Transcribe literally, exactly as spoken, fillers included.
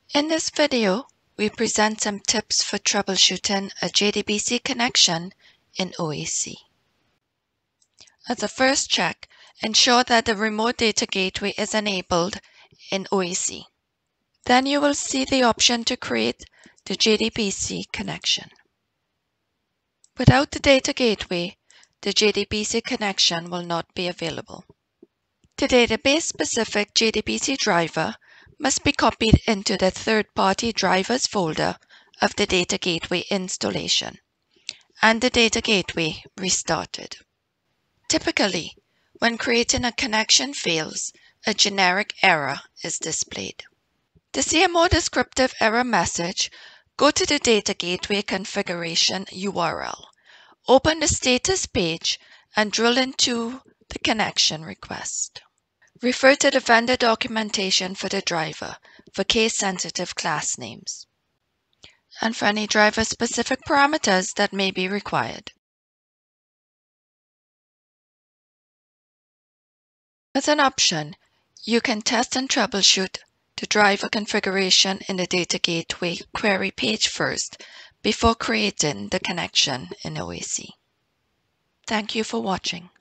In this video, we present some tips for troubleshooting a J D B C connection in O A C. As a first check, ensure that the remote data gateway is enabled in O A C. Then you will see the option to create the J D B C connection. Without the data gateway, the J D B C connection will not be available. The database-specific J D B C driver must be copied into the third-party drivers folder of the data gateway installation, and the data gateway restarted. Typically, when creating a connection fails, a generic error is displayed. To see a more descriptive error message, go to the data gateway configuration U R L, open the status page, and drill into the connection request. Refer to the vendor documentation for the driver for case-sensitive class names and for any driver-specific parameters that may be required. As an option, you can test and troubleshoot the driver configuration in the data gateway query page first before creating the connection in O A C. Thank you for watching.